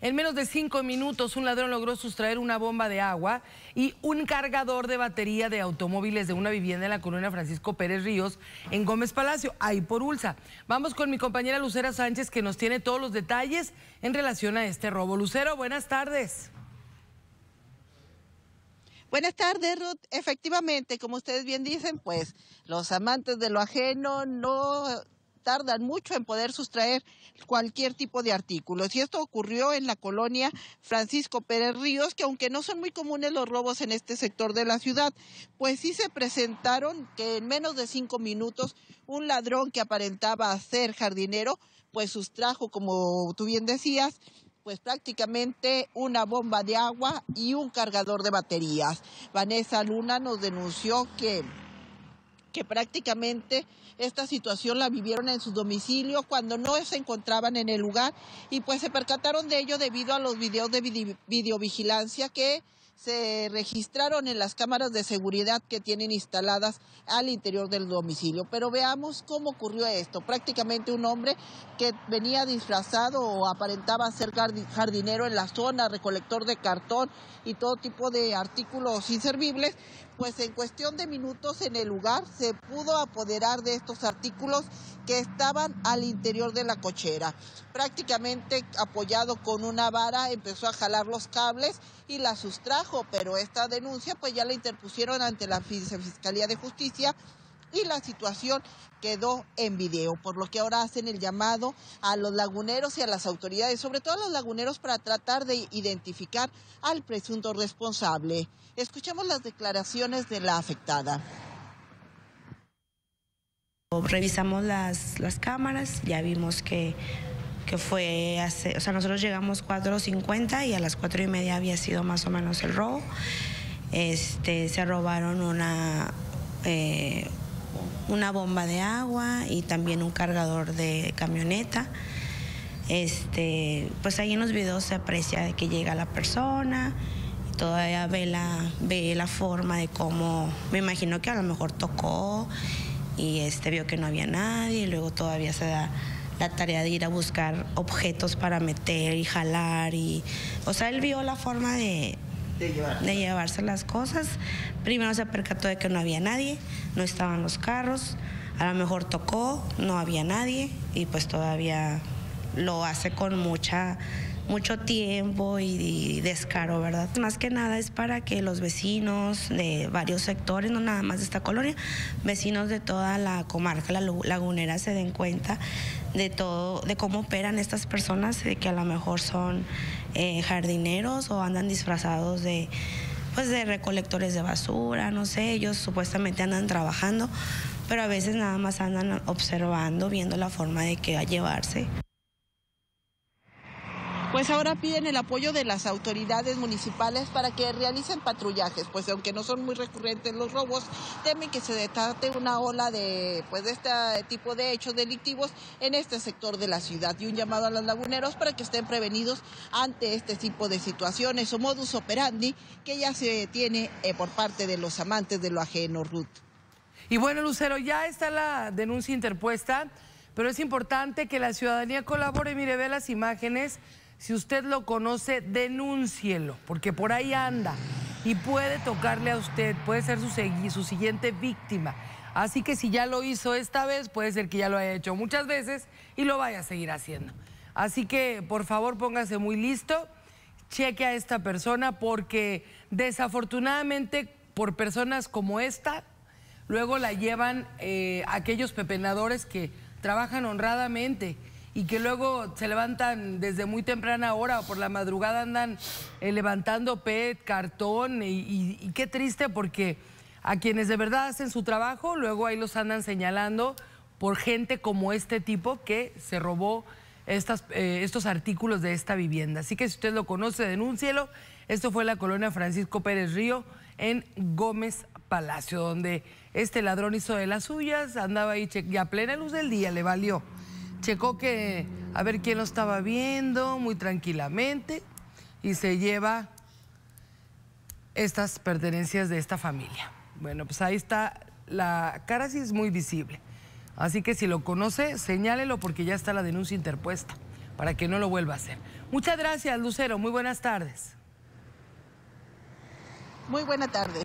En menos de 5 minutos, un ladrón logró sustraer una bomba de agua y un cargador de batería de automóviles de una vivienda en la colonia Francisco Pérez Ríos, en Gómez Palacio, ahí por Ulsa. Vamos con mi compañera Lucero Sánchez, que nos tiene todos los detalles en relación a este robo. Lucero, buenas tardes. Buenas tardes, Ruth. Efectivamente, como ustedes bien dicen, pues los amantes de lo ajeno no tardan mucho en poder sustraer cualquier tipo de artículos. Y esto ocurrió en la colonia Francisco Pérez Ríos, que aunque no son muy comunes los robos en este sector de la ciudad, pues sí se presentaron que en menos de 5 minutos un ladrón que aparentaba ser jardinero, pues sustrajo, como tú bien decías, pues prácticamente una bomba de agua y un cargador de baterías. Vanessa Luna nos denunció que prácticamente esta situación la vivieron en su domicilio cuando no se encontraban en el lugar y pues se percataron de ello debido a los videos de videovigilancia que se registraron en las cámaras de seguridad que tienen instaladas al interior del domicilio. Pero veamos cómo ocurrió esto. Prácticamente un hombre que venía disfrazado o aparentaba ser jardinero en la zona, recolector de cartón y todo tipo de artículos inservibles, pues en cuestión de minutos en el lugar se pudo apoderar de estos artículos que estaban al interior de la cochera. Prácticamente apoyado con una vara empezó a jalar los cables y la sustrajo, pero esta denuncia pues ya la interpusieron ante la Fiscalía de Justicia y la situación quedó en video, por lo que ahora hacen el llamado a los laguneros y a las autoridades, sobre todo a los laguneros, para tratar de identificar al presunto responsable. Escuchemos las declaraciones de la afectada. Revisamos las cámaras, ya vimos que fue hace, o sea, nosotros llegamos 4:50 y a las 4:30 había sido más o menos el robo. Se robaron una bomba de agua y también un cargador de camioneta. Pues ahí en los videos se aprecia de que llega la persona y todavía ve la forma de cómo, me imagino que a lo mejor tocó y vio que no había nadie y luego todavía se da la tarea de ir a buscar objetos para meter y jalar y, o sea, él vio la forma de llevarse las cosas. Primero se percató de que no había nadie, no estaban los carros, a lo mejor tocó, no había nadie y pues todavía lo hace con mucho tiempo y descaro, ¿verdad? Más que nada es para que los vecinos de varios sectores, no nada más de esta colonia, vecinos de toda la comarca lagunera se den cuenta de todo, de cómo operan estas personas, de que a lo mejor son jardineros o andan disfrazados de recolectores de basura, no sé, ellos supuestamente andan trabajando, pero a veces nada más andan observando, viendo la forma de que va a llevarse. Pues ahora piden el apoyo de las autoridades municipales para que realicen patrullajes, pues aunque no son muy recurrentes los robos, temen que se desate una ola de este tipo de hechos delictivos en este sector de la ciudad. Y un llamado a los laguneros para que estén prevenidos ante este tipo de situaciones o modus operandi que ya se tiene por parte de los amantes de lo ajeno, Ruth. Y bueno, Lucero, ya está la denuncia interpuesta, pero es importante que la ciudadanía colabore. Mire, ve las imágenes. Si usted lo conoce, denúncielo, porque por ahí anda y puede tocarle a usted, puede ser su siguiente víctima. Así que si ya lo hizo esta vez, puede ser que ya lo haya hecho muchas veces y lo vaya a seguir haciendo. Así que, por favor, póngase muy listo, cheque a esta persona, porque desafortunadamente por personas como esta, luego la llevan aquellos pepenadores que trabajan honradamente y que luego se levantan desde muy temprana hora o por la madrugada andan levantando PET, cartón y qué triste, porque a quienes de verdad hacen su trabajo, luego ahí los andan señalando por gente como este tipo que se robó estos artículos de esta vivienda. Así que si usted lo conoce, denúncielo. Esto fue la colonia Francisco Pérez Río en Gómez Palacio, donde este ladrón hizo de las suyas, andaba ahí y a plena luz del día le valió. Checó que a ver quién lo estaba viendo muy tranquilamente y se lleva estas pertenencias de esta familia. Bueno, pues ahí está, la cara sí es muy visible. Así que si lo conoce, señálelo, porque ya está la denuncia interpuesta. para que no lo vuelva a hacer. Muchas gracias, Lucero. Muy buenas tardes. Muy buena tarde.